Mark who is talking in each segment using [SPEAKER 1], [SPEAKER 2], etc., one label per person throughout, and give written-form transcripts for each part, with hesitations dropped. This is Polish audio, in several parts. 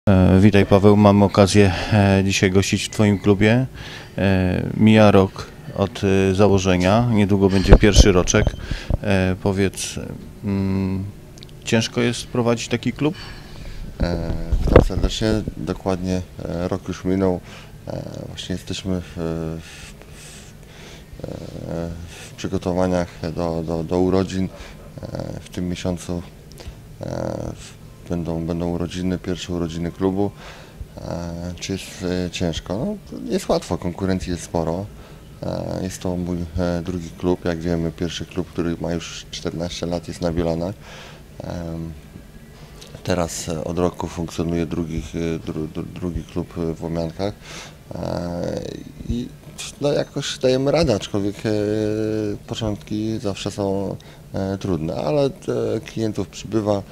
[SPEAKER 1] Witaj Paweł, mam okazję dzisiaj gościć w Twoim klubie. Mija rok od założenia, niedługo będzie pierwszy roczek. Powiedz, ciężko jest prowadzić taki klub?
[SPEAKER 2] Witam serdecznie, dokładnie rok już minął. Właśnie jesteśmy w przygotowaniach do urodzin. W tym miesiącu będą urodziny, pierwsze urodziny klubu. Czy jest ciężko? No, jest łatwo, konkurencji jest sporo. Jest to mój drugi klub, jak wiemy, pierwszy klub, który ma już 14 lat, jest na Bielanach. Teraz od roku funkcjonuje drugi klub w Łomiankach i no jakoś dajemy radę, aczkolwiek początki zawsze są trudne, ale klientów przybywa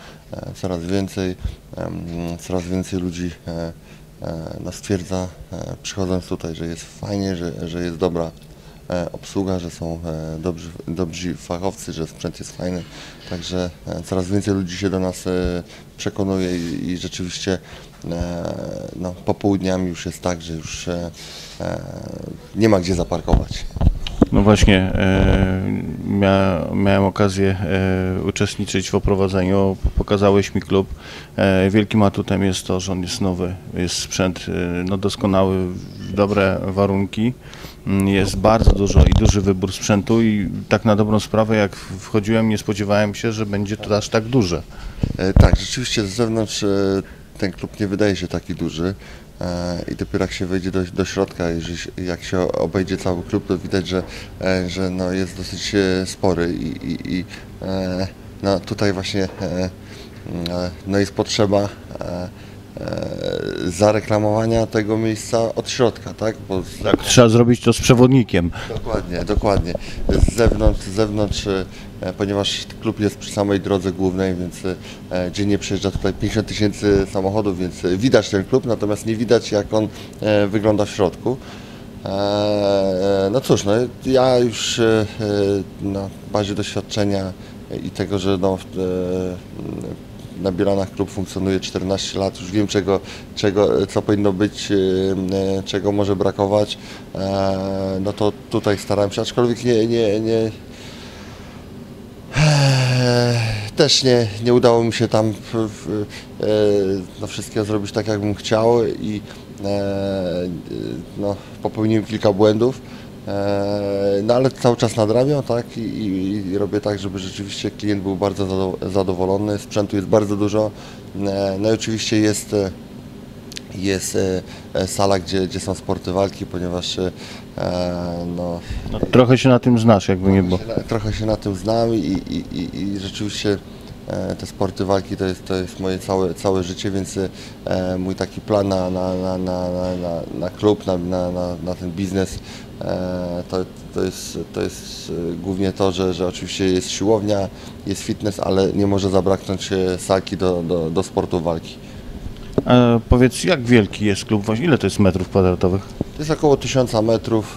[SPEAKER 2] coraz więcej ludzi nas stwierdza, przychodząc tutaj, że jest fajnie, że jest dobra obsługa, że są dobrzy fachowcy, że sprzęt jest fajny, także coraz więcej ludzi się do nas przekonuje i rzeczywiście no, popołudniami już jest tak, że już nie ma gdzie zaparkować.
[SPEAKER 1] No właśnie, miałem okazję uczestniczyć w oprowadzeniu, pokazałeś mi klub. Wielkim atutem jest to, że on jest nowy, jest sprzęt no, doskonały, w dobre warunki. Jest bardzo duży wybór sprzętu i tak na dobrą sprawę jak wchodziłem, nie spodziewałem się, że będzie to aż tak duże.
[SPEAKER 2] Tak, rzeczywiście z zewnątrz ten klub nie wydaje się taki duży i dopiero jak się wejdzie do środka, jak się obejdzie cały klub, to widać, że no jest dosyć spory i no tutaj właśnie no jest potrzeba zareklamowania tego miejsca od środka, tak? Bo
[SPEAKER 1] Tak, trzeba zrobić to z przewodnikiem.
[SPEAKER 2] Dokładnie. Z zewnątrz, ponieważ klub jest przy samej drodze głównej, więc dziennie przyjeżdża tutaj 50 000 samochodów, więc widać ten klub, natomiast nie widać, jak on wygląda w środku. No cóż, no, ja już na bazie doświadczenia i tego, że no, na Bielanach klub funkcjonuje 14 lat, już wiem co powinno być, czego może brakować, no to tutaj starałem się, aczkolwiek też nie udało mi się tam no, wszystkiego zrobić tak, jak bym chciał i no, popełniłem kilka błędów. No ale cały czas nadrabiam, tak, i robię tak, żeby rzeczywiście klient był bardzo zadowolony. Sprzętu jest bardzo dużo. No i oczywiście jest sala, gdzie są sporty walki, ponieważ no,
[SPEAKER 1] Trochę się na tym znasz, jakby nie było.
[SPEAKER 2] trochę się na tym znam i rzeczywiście te sporty walki to jest moje całe życie, więc mój taki plan na klub, na ten biznes to jest głównie to, że oczywiście jest siłownia, jest fitness, ale nie może zabraknąć salki do sportu walki.
[SPEAKER 1] Powiedz, jak wielki jest klub? Ile to jest metrów kwadratowych?
[SPEAKER 2] To jest około 1000 metrów.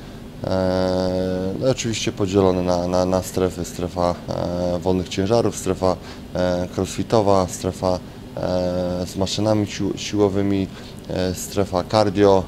[SPEAKER 2] No oczywiście podzielone na strefy, strefa wolnych ciężarów, strefa crossfitowa, strefa z maszynami siłowymi, strefa cardio,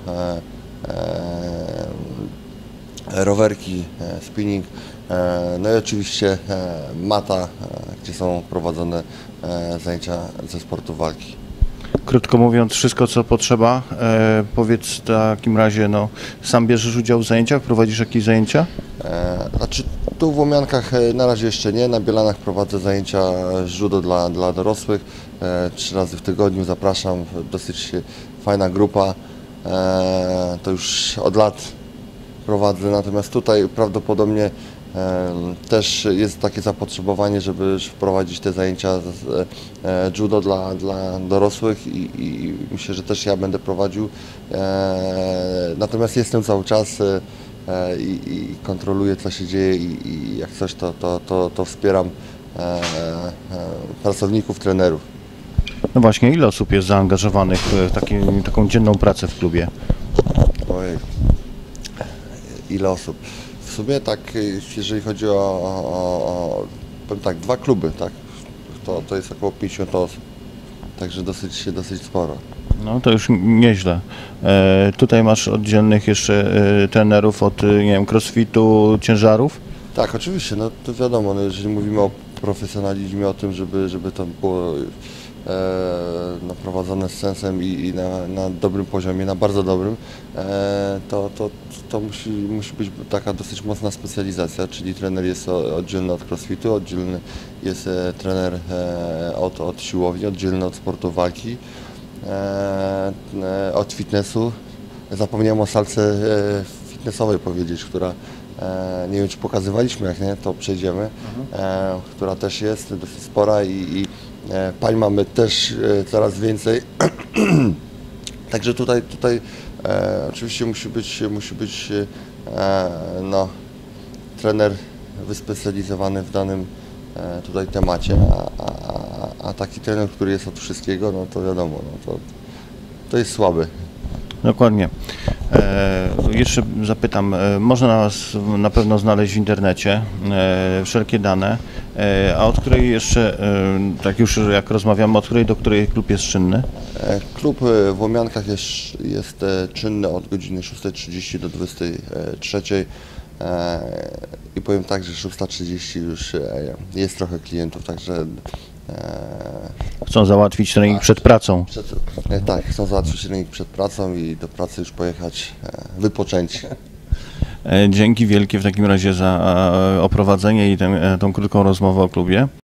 [SPEAKER 2] rowerki, spinning, no i oczywiście mata, gdzie są prowadzone zajęcia ze sportu walki.
[SPEAKER 1] Krótko mówiąc, wszystko co potrzeba. Powiedz w takim razie, no, sam bierzesz udział w zajęciach, prowadzisz jakieś zajęcia?
[SPEAKER 2] Znaczy tu w Łomiankach na razie jeszcze nie, na Bielanach prowadzę zajęcia judo dla dorosłych, 3 razy w tygodniu zapraszam, dosyć fajna grupa, to już od lat prowadzę, natomiast tutaj prawdopodobnie też jest takie zapotrzebowanie, żeby wprowadzić te zajęcia z judo dla dorosłych i myślę, że też ja będę prowadził. Natomiast jestem cały czas i kontroluję, co się dzieje i jak coś, to wspieram pracowników, trenerów.
[SPEAKER 1] No właśnie, ile osób jest zaangażowanych w taką dzienną pracę w klubie?
[SPEAKER 2] Ojej, ile osób? W sumie tak, jeżeli chodzi o powiem tak, 2 kluby, tak, to jest około 50 osób. także dosyć sporo.
[SPEAKER 1] No to już nieźle. Tutaj masz oddzielnych jeszcze trenerów od, nie wiem, crossfitu, ciężarów?
[SPEAKER 2] Tak, oczywiście, no to wiadomo, no, jeżeli mówimy o profesjonalizmie, o tym, żeby to było no, prowadzone z sensem i na dobrym poziomie, na bardzo dobrym, to musi być taka dosyć mocna specjalizacja, czyli trener jest oddzielny od crossfitu, oddzielny jest trener od siłowni, oddzielny od sportu walki, od fitnessu. Zapomniałem o salce fitnessowej powiedzieć, która nie wiem, czy pokazywaliśmy, jak nie, to przejdziemy, która też jest dosyć spora i pań mamy też coraz więcej. Także tutaj oczywiście musi być no, trener wyspecjalizowany w danym tutaj temacie, a taki trener, który jest od wszystkiego, no to wiadomo, no to jest słaby.
[SPEAKER 1] Dokładnie. Jeszcze zapytam, można nas na pewno znaleźć w internecie wszelkie dane, a od której jeszcze, tak już jak rozmawiamy, od której do której klub jest czynny?
[SPEAKER 2] Klub w Łomiankach jest czynny od godziny 6:30 do 23:00 i powiem tak, że 6:30 już jest trochę klientów, także
[SPEAKER 1] Chcą załatwić trening przed pracą.
[SPEAKER 2] Tak, chcą załatwić trening przed pracą i do pracy już pojechać wypoczęci.
[SPEAKER 1] Dzięki wielkie w takim razie za oprowadzenie i tą krótką rozmowę o klubie.